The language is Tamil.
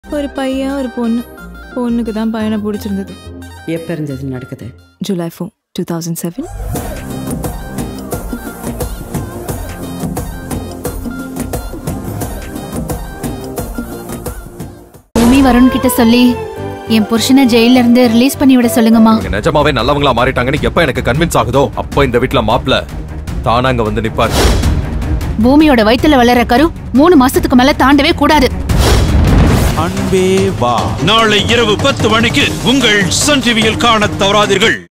ஒரு பையன் ஒரு பொண்ணு. பொண்ணுக்கு தான் பையனை பிடிச்சிருந்தது. எப்ப இருந்தது நடக்குது? July 4, 2007. பூமி வருண் கிட்ட சொல்லி என் புருஷனை ஜெயில இருந்து ரிலீஸ் பண்ணி விட சொல்லுங்கம்மா. நிஜமாவே நல்லவங்களா மாறிட்டாங்கன்னு எப்ப எனக்கு கன்வின்ஸ் ஆகுதோ அப்ப இந்த வீட்ல மாப்ள தானாங்க வந்து நிப்பாரு. பூமியோட வயித்துல வளர கரு 3 மாசத்துக்கு மேல தாண்டவே கூடாது. அன்பே வா நாளை இரவு 10 மணிக்கு உங்கள் சன் டிவியில் காணத் தவறாதீர்கள்.